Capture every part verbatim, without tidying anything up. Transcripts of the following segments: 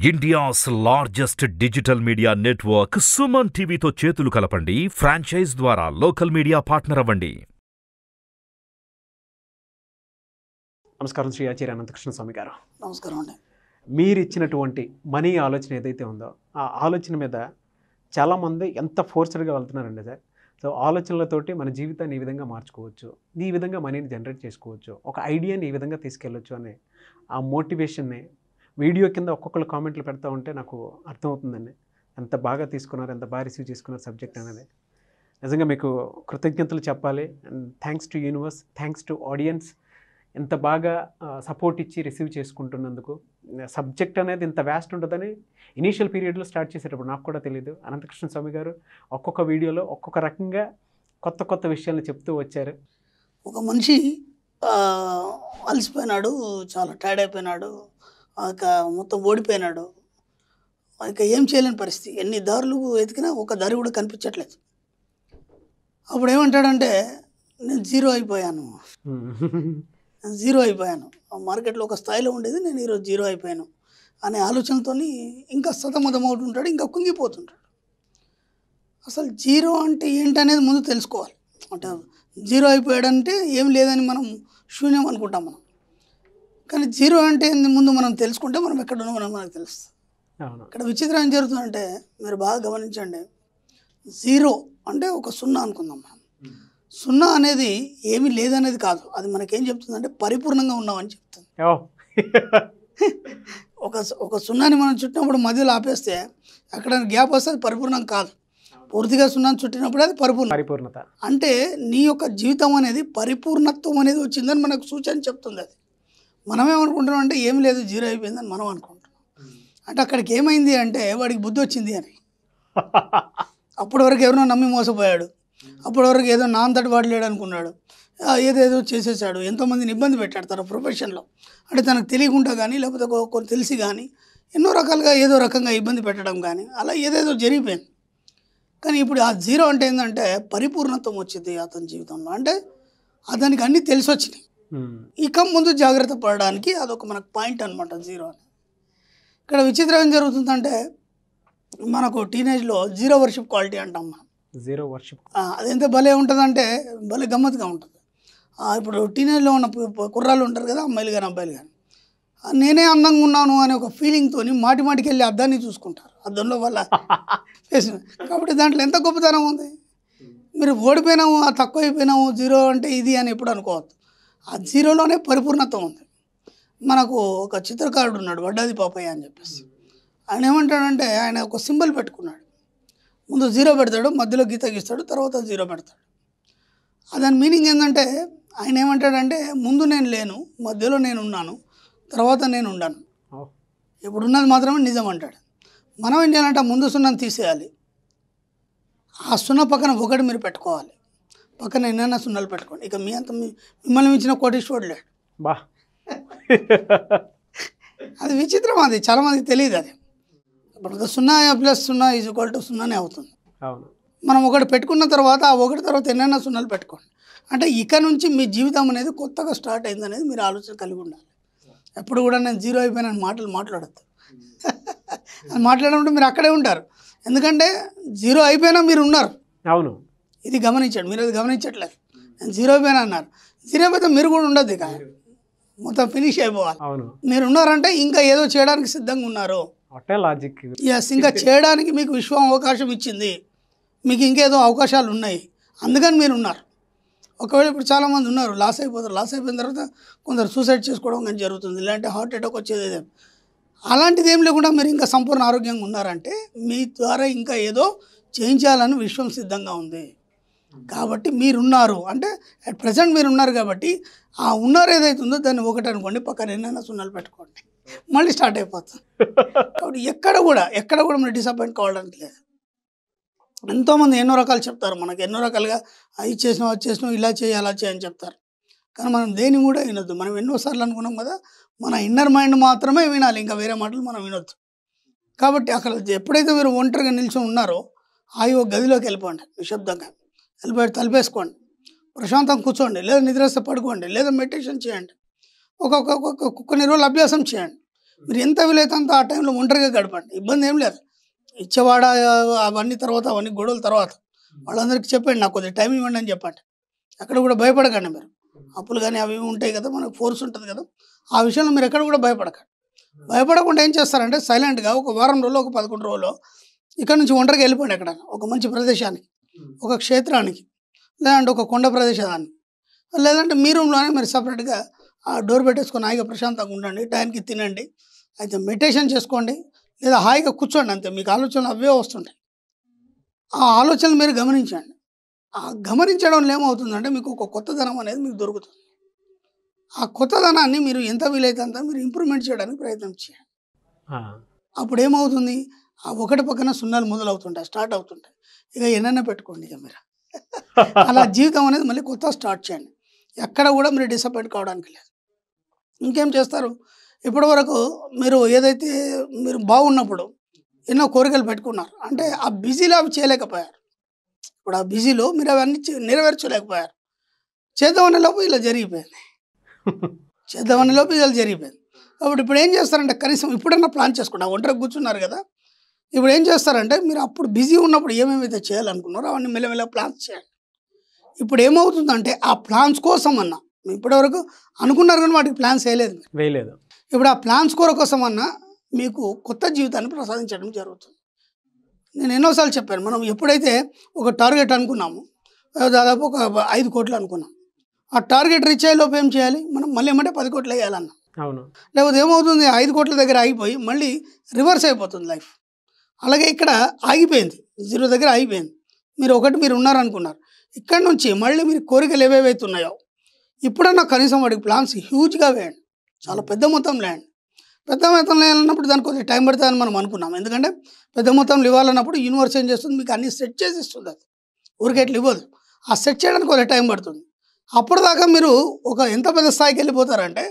India's largest digital media network Suman టీవీతో చేతులు కలపండి. ఫ్రాంచైజ్ ద్వారా లోకల్ మీడియా పార్ట్నర్ అవ్వండి. నమస్కారం శ్రీ ఆచార్య అనంతకృష్ణ స్వామి గారు. నమస్కారం అండి. మీరు ఇచ్చినటువంటి మనీ ఆలోచన ఏదైతే ఉందో ఆ ఆలోచన మీద చాలామంది ఎంత ఫోర్స్డ్గా వెళ్తున్నారండి సార్. సో ఆలోచనలతోటి మన జీవితాన్ని ఈ విధంగా మార్చుకోవచ్చు, ఈ విధంగా మనీని జనరేట్ చేసుకోవచ్చు, ఒక ఐడియాని ఈ విధంగా తీసుకెళ్ళొచ్చు అనే ఆ మోటివేషన్ని వీడియో కింద ఒక్కొక్కరు కామెంట్లు పెడతా ఉంటే నాకు అర్థమవుతుందండి ఎంత బాగా తీసుకున్నారు, ఎంత బాగా రిసీవ్ చేసుకున్నారు సబ్జెక్ట్ అనేది. నిజంగా మీకు కృతజ్ఞతలు చెప్పాలి. And thanks to universe, thanks to audience, ఎంత బాగా సపోర్ట్ ఇచ్చి రిసీవ్ చేసుకుంటున్నందుకు. సబ్జెక్ట్ అనేది ఇంత వ్యాస్ట్ ఉంటుందని ఇనీషియల్ పీరియడ్లో స్టార్ట్ చేసేటప్పుడు నాకు కూడా తెలియదు. అనంతకృష్ణ స్వామి గారు ఒక్కొక్క వీడియోలో ఒక్కొక్క రకంగా కొత్త కొత్త విషయాలను చెప్తూ వచ్చారు. ఒక మనిషి అలసిపోయినాడు, చాలా టైర్డ్ అయిపోయినాడు, ఇక మొత్తం ఓడిపోయినాడు, ఇక ఏం చేయలేని పరిస్థితి. ఎన్ని దారులు వెతికినా ఒక దారి కూడా కనిపించట్లేదు. అప్పుడు ఏమంటాడంటే నేను జీరో అయిపోయాను, జీరో అయిపోయాను మార్కెట్లో ఒక స్థాయిలో ఉండేది, నేను ఈరోజు జీరో అయిపోయాను అనే ఆలోచనతో ఇంకా సతమతం అవుతుంటాడు, ఇంకా కుంగిపోతుంటాడు. అసలు జీరో అంటే ఏంటనేది ముందు తెలుసుకోవాలి. అంటే జీరో అయిపోయాడంటే ఏం లేదని మనం శూన్యం అనుకుంటాం మనం, కానీ జీరో అంటే ముందు మనం తెలుసుకుంటే మనం ఎక్కడ ఉన్నామో మనకు తెలుస్తుంది. ఇక్కడ విచిత్రం ఏం జరుగుతుందంటే మీరు బాగా గమనించండి, జీరో అంటే ఒక సున్నా అనుకుందాం మనం. సున్నా అనేది ఏమీ లేదనేది కాదు, అది మనకేం చెప్తుందంటే పరిపూర్ణంగా ఉన్నామని చెప్తుంది. ఒక ఒక సున్నాని మనం చుట్టినప్పుడు మధ్యలో ఆపేస్తే అక్కడ గ్యాప్ వస్తే అది పరిపూర్ణం కాదు. పూర్తిగా సున్నాని చుట్టినప్పుడు అది పరిపూర్ణ పరిపూర్ణత అంటే నీ యొక్క జీవితం అనేది పరిపూర్ణత్వం అనేది వచ్చిందని మనకు సూచన చెప్తుంది. అది మనమేమనుకుంటున్నాం అంటే ఏం లేదు జీరో అయిపోయిందని మనం అనుకుంటున్నాం. అంటే అక్కడికి ఏమైంది అంటే వాడికి బుద్ధి వచ్చింది అని. అప్పటి వరకు ఎవరినో నమ్మి మోసపోయాడు, అప్పటి వరకు ఏదో నా అంతటి వాడు లేడు అనుకున్నాడు, ఏదేదో చేసేసాడు, ఎంతోమందిని ఇబ్బంది పెట్టాడు తన ప్రొఫెషన్లో. అంటే తనకు తెలియకుండా కానీ లేకపోతే కొన్ని తెలిసి కానీ ఎన్నో రకాలుగా ఏదో రకంగా ఇబ్బంది పెట్టడం కానీ అలా ఏదేదో జరిగిపోయింది. కానీ ఇప్పుడు ఆ జీరో అంటే ఏంటంటే పరిపూర్ణత్వం వచ్చింది అతని జీవితంలో. అంటే అతనికి అన్నీ తెలిసి వచ్చినాయి, ఇక ముందు జాగ్రత్త పడడానికి అదొక మనకు పాయింట్ అనమాట జీరో అని. ఇక్కడ విచిత్రం ఏం జరుగుతుందంటే మనకు టీనేజ్లో జీరో వర్షిప్ క్వాలిటీ అంటాం మనం. జీరో వర్షిప్ అది ఎంత భలే ఉంటుందంటే భలే గమ్మత్తుగా ఉంటుంది. ఇప్పుడు టీనేజ్లో ఉన్న కుర్రాళ్ళు ఉంటారు కదా, అమ్మాయిలు కానీ అబ్బాయిలు కానీ, నేనే అందంగా ఉన్నాను అనే ఒక ఫీలింగ్తో మాటి మాటికి వెళ్ళి అద్దాన్ని చూసుకుంటారు, అద్దంలో వాళ్ళ ఫేస్. కాబట్టి దాంట్లో ఎంత గొప్పతనం ఉంది. మీరు ఓడిపోయినాము, తక్కువ అయిపోయినాము, జీరో అంటే ఇది అని ఎప్పుడు అనుకోవద్దు. ఆ జీరోలోనే పరిపూర్ణత్వం ఉంది. మనకు ఒక చిత్రకారుడు ఉన్నాడు వడ్డాది పాపయ్య అని చెప్పేసి. ఆయన ఏమంటాడంటే ఆయన ఒక సింబల్ పెట్టుకున్నాడు, ముందు జీరో పెడతాడు, మధ్యలో గీత గీస్తాడు, తర్వాత జీరో పెడతాడు. దాని మీనింగ్ ఏంటంటే ఆయన ఏమంటాడంటే ముందు నేను లేను, మధ్యలో నేను ఉన్నాను, తర్వాత నేను ఉండాను, ఇప్పుడు ఉన్నది మాత్రమే నిజం అంటాడు. మనం ఏం చేయాలంటే ముందు సున్నాను తీసేయాలి, ఆ సున్నా పక్కన ఒకటి మీరు పెట్టుకోవాలి, పక్కన ఎన్నైనా సున్నాలు పెట్టుకోండి. ఇక మీ అంత మిమ్మల్ని మించిన కోటీశ్వరుడు లేడు. బా అది విచిత్రం, అది చాలామందికి తెలియదు. అది ఇప్పుడు సున్నా ప్లస్ సున్నా ఈజ్ ఈక్వల్ టు సున్నానే అవుతుంది. అవును, మనం ఒకటి పెట్టుకున్న తర్వాత ఆ ఒకటి తర్వాత ఎన్నైనా సున్నాలు పెట్టుకోండి. అంటే ఇక నుంచి మీ జీవితం అనేది కొత్తగా స్టార్ట్ అయింది అనేది మీరు ఆలోచన కలిగి ఉండాలి. ఎప్పుడు కూడా నేను జీరో అయిపోయిన మాటలు మాట్లాడద్దు. అది మాట్లాడమంటే మీరు అక్కడే ఉంటారు, ఎందుకంటే జీరో అయిపోయినా మీరు ఉన్నారు. అవును, ఇది గమనించండి, మీరు అది గమనించట్లేదు. నేను జీరో అయిపోయినా అన్నారు, జీరో అయిపోతే మీరు కూడా ఉండద్దు, ఇక మొత్తం ఫినిష్ అయిపోవాలి. అవును, మీరు ఉన్నారంటే ఇంకా ఏదో చేయడానికి సిద్ధంగా ఉన్నారు. లాజిక్ ఎస్, ఇంకా చేయడానికి మీకు విశ్వం అవకాశం ఇచ్చింది, మీకు ఇంకేదో అవకాశాలు ఉన్నాయి, అందుకని మీరు ఉన్నారు. ఒకవేళ ఇప్పుడు చాలామంది ఉన్నారు లాస్ అయిపోతారు, లాస్ అయిపోయిన తర్వాత కొందరు సూసైడ్ చేసుకోవడం కానీ జరుగుతుంది, ఇలాంటి హార్ట్ అటాక్ వచ్చేది. అలాంటిది ఏం లేకుండా మీరు ఇంకా సంపూర్ణ ఆరోగ్యంగా ఉన్నారంటే మీ ద్వారా ఇంకా ఏదో చేయించాలని విశ్వం సిద్ధంగా ఉంది. కాబట్టి మీరున్నారు అంటే అట్ ప్రజెంట్ మీరు ఉన్నారు కాబట్టి ఆ ఉన్నారు ఏదైతుందో దాన్ని ఒకటి అనుకోండి, పక్కన ఎన్నైనా సున్నాలు పెట్టుకోండి, మళ్ళీ స్టార్ట్ అయిపోతుంది. కాబట్టి ఎక్కడ కూడా ఎక్కడ కూడా మీరు డిసప్పాయింట్ కావడానికి లేదు. ఎంతోమంది ఎన్నో రకాలు చెప్తారు మనకి, ఎన్నో రకాలుగా ఇది చేసినావు అది చేసినావు ఇలా చేయి అలా చేయని చెప్తారు, కానీ మనం దేని కూడా వినొద్దు. మనం ఎన్నోసార్లు అనుకున్నాం కదా, మన ఇన్నర్ మైండ్ మాత్రమే వినాలి, ఇంకా వేరే మాటలు మనం వినొద్దు. కాబట్టి అక్కడ ఎప్పుడైతే మీరు ఒంటరిగా నిల్చొని ఉన్నారో ఆ ఒక గదిలోకి వెళ్ళిపోండి, నిశ్శబ్దంగా వెళ్ళిపోయి తలిపేసుకోండి, ప్రశాంతంగా కూర్చోండి, లేదా నిద్రస్తే పడుకోండి, లేదా మెడిటేషన్ చేయండి, ఒక్కొక్క కొన్ని రోజులు అభ్యాసం చేయండి. మీరు ఎంత వీలైతే అంత ఆ టైంలో ఒంటరిగా గడపండి, ఇబ్బంది ఏం లేదు. ఇచ్చేవాడ అవన్నీ తర్వాత అవన్నీ గొడవల తర్వాత వాళ్ళందరికీ చెప్పండి, నాకు కొద్దిగా టైం ఇవ్వండి అని చెప్పండి. అక్కడ కూడా భయపడకండి మీరు. అప్పులు కానీ అవి ఇవి ఉంటాయి కదా, మనకు ఫోర్స్ ఉంటుంది కదా, ఆ విషయంలో మీరు ఎక్కడ కూడా భయపడకండి. భయపడకుండా ఏం చేస్తారంటే సైలెంట్గా ఒక వారం రోజులు ఒక పదకొండు రోజులు ఇక్కడ నుంచి ఒంటరిగా వెళ్ళిపోండి ఎక్కడైనా ఒక మంచి ప్రదేశానికి, ఒక క్షేత్రానికి, లేదంటే ఒక కొండ ప్రదేశాన్ని, లేదంటే మీ రూమ్లోనే మీరు సపరేట్గా ఆ డోర్ పెట్టేసుకొని హాయిగా ప్రశాంతంగా ఉండండి, టైంకి తినండి, అయితే మెడిటేషన్ చేసుకోండి, లేదా హాయిగా కూర్చోండి. అంతే, మీకు ఆలోచనలు అవే వస్తుంటాయి. ఆ ఆలోచనలు మీరు గమనించండి. ఆ గమనించడం వల్ల ఏమవుతుందంటే మీకు ఒక కొత్తదనం అనేది మీకు దొరుకుతుంది. ఆ కొత్తదనాన్ని మీరు ఎంత వీలైతే అంత మీరు ఇంప్రూవ్మెంట్ చేయడానికి ప్రయత్నం చేయండి. అప్పుడు ఏమవుతుంది, ఆ ఒకటి పక్కన సున్నాలు మొదలవుతుంటాయి, స్టార్ట్ అవుతుంటాయి. ఇక ఎన్నైనా పెట్టుకోండి ఇక మీరు. అలా జీవితం అనేది మళ్ళీ కొత్త స్టార్ట్ చేయండి. ఎక్కడ కూడా మీరు డిసప్పాయింట్ కావడానికి లేదు. ఇంకేం చేస్తారు, ఇప్పటి వరకు మీరు ఏదైతే మీరు బాగున్నప్పుడు ఎన్నో కోరికలు పెట్టుకున్నారు అంటే ఆ బిజీలో అవి చేయలేకపోయారు. ఇప్పుడు ఆ బిజీలో మీరు అవన్నీ నెరవేర్చలేకపోయారు. చేద్దామనే లోపు ఇలా జరిగిపోయింది, చేద్దామనే లోపు ఇలా జరిగిపోయింది. కాబట్టి ఇప్పుడు ఏం చేస్తారంటే కనీసం ఇప్పుడన్నా ప్లాన్ చేసుకుంటా. ఒంటరికి కూర్చున్నారు కదా, ఇప్పుడు ఏం చేస్తారంటే మీరు అప్పుడు బిజీ ఉన్నప్పుడు ఏమేమైతే చేయాలనుకున్నారో అవన్నీ మెల్లమెల్ల ప్లాన్స్ చేయండి. ఇప్పుడు ఏమవుతుందంటే ఆ ప్లాన్స్ కోసం అన్నా ఇప్పటివరకు అనుకున్నారు కానీ వాటికి ప్లాన్స్ వేయలేదు వేయలేదు ఇప్పుడు ఆ ప్లాన్స్ కోర కోసం అన్నా మీకు కొత్త జీవితాన్ని ప్రసాదించడం జరుగుతుంది. నేను ఎన్నోసార్లు చెప్పాను, మనం ఎప్పుడైతే ఒక టార్గెట్ అనుకున్నాము, దాదాపు ఒక ఐదు కోట్లు అనుకున్నాం, ఆ టార్గెట్ రీచ్ అయ్యే లోపు ఏం చేయాలి, మనం మళ్ళీ ఏమంటే పది కోట్లు వేయాలన్నా. అవును. లేకపోతే ఏమవుతుంది, ఐదు కోట్ల దగ్గర ఆగిపోయి మళ్ళీ రివర్స్ అయిపోతుంది లైఫ్. అలాగే ఇక్కడ ఆగిపోయింది, జీరో దగ్గర ఆగిపోయింది. మీరు ఒకటి మీరు ఉన్నారనుకున్నారు, ఇక్కడ నుంచి మళ్ళీ మీరు కోరికలు ఏవేవైతే ఉన్నాయో ఇప్పుడన్నా కనీసం వాడికి ప్లాన్స్ హ్యూజ్గా వేయండి, చాలా పెద్ద మొత్తంలో వేయండి. పెద్ద మొత్తంలో వేయాలన్నప్పుడు దానికి కొద్దిగా టైం పడుతుందని మనం అనుకున్నాం. ఎందుకంటే పెద్ద మొత్తంలో ఇవ్వాలన్నప్పుడు యూనివర్స్ ఏం చేస్తుంది, మీకు అన్ని సెట్ చేసి ఇస్తుంది. అది ఊరికే ఎట్లా ఇవ్వదు, ఆ సెట్ చేయడానికి కొద్దిగా టైం పడుతుంది. అప్పుడు దాకా మీరు ఒక ఎంత పెద్ద స్థాయికి వెళ్ళిపోతారంటే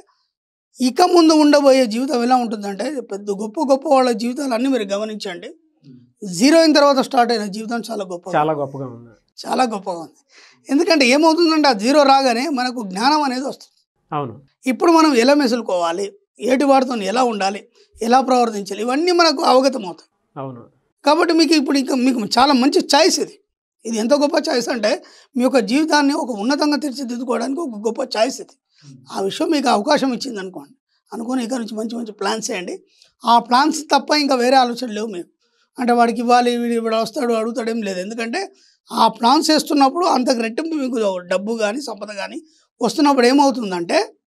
ఇక ముందు ఉండబోయే జీవితం ఎలా ఉంటుందంటే పెద్ద గొప్ప గొప్ప వాళ్ళ జీవితాలు అన్నీ మీరు గమనించండి. జీరో అయిన తర్వాత స్టార్ట్ అయిన జీవితం చాలా గొప్ప చాలా గొప్పగా ఉంది, చాలా గొప్పగా ఉంది. ఎందుకంటే ఏమవుతుందంటే ఆ జీరో రాగానే మనకు జ్ఞానం అనేది వస్తుంది. అవును. ఇప్పుడు మనం ఎలా మెసులుకోవాలి, ఏటి వాడితో ఎలా ఉండాలి, ఎలా ప్రవర్తించాలి, ఇవన్నీ మనకు అవగతం అవుతాయి. అవును. కాబట్టి మీకు ఇప్పుడు ఇంకా మీకు చాలా మంచి ఛాయిస్ ఇది. ఇది ఎంత గొప్ప ఛాయిస్ అంటే మీ యొక్క జీవితాన్ని ఒక ఉన్నతంగా తీర్చిదిద్దుకోవడానికి ఒక గొప్ప ఛాయిస్ ఇది. ఆ విషయం మీకు అవకాశం ఇచ్చింది అనుకోండి, అనుకుని ఇక నుంచి మంచి మంచి ప్లాన్స్ చేయండి. ఆ ప్లాన్స్ తప్ప ఇంకా వేరే ఆలోచనలు లేవు మీకు. అంటే వాడికి ఇవ్వాలి, వీడు ఇప్పుడు వస్తాడు అడుగుతాడేం లేదు. ఎందుకంటే ఆ ప్లాన్స్ చేస్తున్నప్పుడు అంతకు రెట్టింపు మీకు డబ్బు కానీ సంపద కానీ వస్తున్నప్పుడు ఏమవుతుందంటే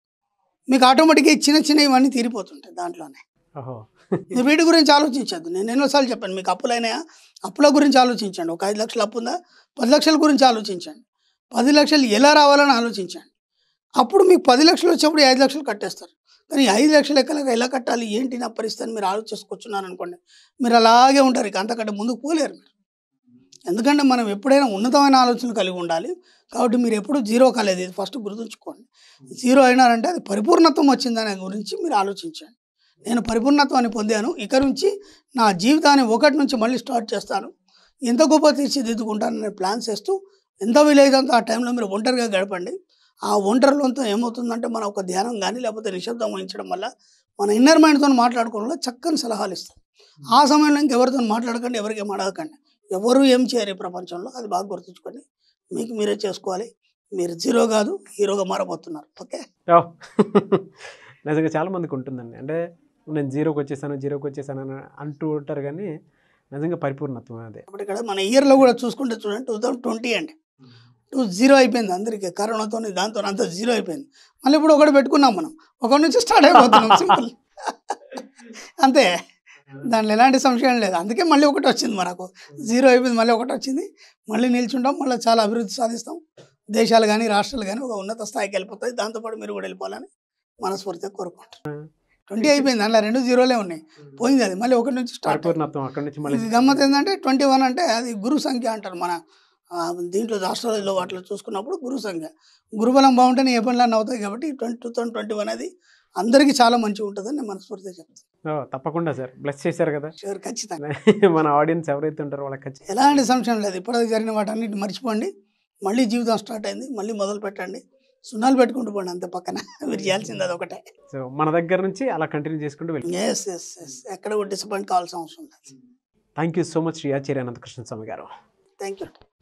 మీకు ఆటోమేటిక్గా చిన్న చిన్న ఇవన్నీ తీరిపోతుంటాయి దాంట్లోనే. మీరు వీటి గురించి ఆలోచించద్దు. నేను ఎన్నోసార్లు చెప్పాను, మీకు అప్పులైనాయా, అప్పుల గురించి ఆలోచించండి. ఒక ఐదు లక్షలు అప్పు ఉందా, పది లక్షల గురించి ఆలోచించండి. పది లక్షలు ఎలా రావాలని ఆలోచించండి. అప్పుడు మీకు పది లక్షలు వచ్చేప్పుడు ఐదు లక్షలు కట్టేస్తారు. కానీ ఐదు లక్షలు ఎక్కలేక ఎలా కట్టాలి, ఏంటి నా పరిస్థితి మీరు ఆలోచించుకొచ్చున్నారు అనుకోండి, మీరు అలాగే ఉంటారు, ఇక అంతకంటే ముందుకు పోలేరు మీరు. ఎందుకంటే మనం ఎప్పుడైనా ఉన్నతమైన ఆలోచనలు కలిగి ఉండాలి. కాబట్టి మీరు ఎప్పుడు జీరో కాలేదు, ఇది ఫస్ట్ గుర్తుంచుకోండి. జీరో అయినారంటే అది పరిపూర్ణత్వం వచ్చిందనే గురించి మీరు ఆలోచించండి. నేను పరిపూర్ణత్వాన్ని పొందాను, ఇక నుంచి నా జీవితాన్ని ఒకటి నుంచి మళ్ళీ స్టార్ట్ చేస్తాను, ఎంత గొప్ప తీర్చిదిద్దుకుంటానని ప్లాన్ చేస్తూ ఎంత వీలైతే ఆ టైంలో మీరు ఒంటరిగా గడపండి. ఆ ఒంటరిలోంతో ఏమవుతుందంటే మన ఒక ధ్యానం కానీ లేకపోతే నిశ్శబ్దం వహించడం వల్ల మన ఇన్నర్ మైండ్తో మాట్లాడుకోవడంలో చక్కని సలహాలు ఇస్తాయి. ఆ సమయంలో ఇంకెవరితో మాట్లాడకండి, ఎవరికి ఏం అడగకండి. ఎవరు ఏం చేయరు ఈ ప్రపంచంలో, అది బాగా గుర్తుంచుకోండి. మీకు మీరే చేసుకోవాలి. మీరు జీరో కాదు, హీరోగా మారబోతున్నారు. ఓకే, నిజంగా చాలా మందికి ఉంటుందండి. అంటే నేను జీరోకి వచ్చేసాను జీరోకి వచ్చేసాను అని అంటూ ఉంటారు, కానీ నిజంగా పరిపూర్ణత్వం అదే. ఇప్పుడు ఇక్కడ మన ఇయర్లో కూడా చూసుకుంటే చూడండి, టూ థౌజండ్ ట్వంటీ అండి టూ జీరో అయిపోయింది అందరికీ, కరోనాతో దాంతో అంతా జీరో అయిపోయింది. మళ్ళీ ఇప్పుడు ఒకటి పెట్టుకున్నాం, మనం ఒకటి నుంచి స్టార్ట్ అయిపోతున్నాం, సింపుల్ అంతే, దాంట్లో ఎలాంటి సంశయం లేదు. అందుకే మళ్ళీ ఒకటి వచ్చింది, మనకు జీరో అయిపోయింది, మళ్ళీ ఒకటి వచ్చింది, మళ్ళీ నిల్చుంటాం, మళ్ళీ చాలా అభివృద్ధి సాధిస్తాం. దేశాలు కానీ రాష్ట్రాలు కానీ ఒక ఉన్నత స్థాయికి వెళ్ళిపోతాయి. దాంతోపాటు మీరు కూడా వెళ్ళిపోవాలని మనస్ఫూర్తిగా కోరుకుంటారు. ట్వంటీ అయిపోయింది, అందులో రెండు జీరోలే ఉన్నాయి, పోయింది అది, మళ్ళీ ఒకటి నుంచి స్టార్ట్. గమ్మత్ ఏంటంటే ట్వంటీ వన్ అంటే అది గురు సంఖ్య అంటారు. మన దీంట్లో రాష్ట్రాలలో వాటిలో చూసుకున్నప్పుడు గురు సంఖ్య, గురుబలం బాగుంటేనే ఏ పనులన్నీ అవుతాయి. కాబట్టి twenty two thousand twenty one అది అందరికీ చాలా మంచిగా ఉంటుందని నేను మనస్ఫూర్తిగా చెప్తాను. తప్పకుండా సార్, బ్లెస్ చేశారు కదా. షూర్, ఖచ్చితంగా. మన ఆడియన్స్ ఎవరైతే ఉంటారో వాళ్ళకి ఖచ్చితంగా ఎలాంటి సంశయం లేదు. ఇప్పటికి జరిగిన వాటన్నిటి మర్చిపోండి, మళ్ళీ జీవితం స్టార్ట్ అయింది, మళ్ళీ మొదలు పెట్టండి. సున్నాలు పెట్టుకుంటూ పోండి అంతే పక్కన. మీరు చేయాల్సింది అదొకటే. సో మన దగ్గర నుంచి అలా కంటిన్యూ చేసుకుంటూ వెళ్ళి ఎస్ ఎస్ ఎస్ ఎక్కడ కూడా డిసప్పాయింట్ కావాల్సిన అవసరం లేదు. Thank you so much Shri Acharya Anantakrishna Swami గారు. Thank you.